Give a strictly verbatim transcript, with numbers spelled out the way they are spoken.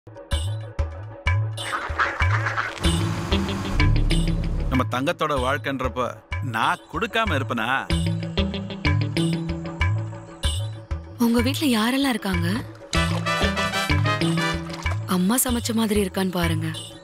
நம்ம தங்கத்தோட வாழ்க்கைன்றப்ப நான் கொடுக்காம இருப்பனா? உங்க வீட்ல யாரெல்லாம் இருக்காங்க? அம்மா சமைச்ச மாதிரி இருக்கான்னு பாருங்க.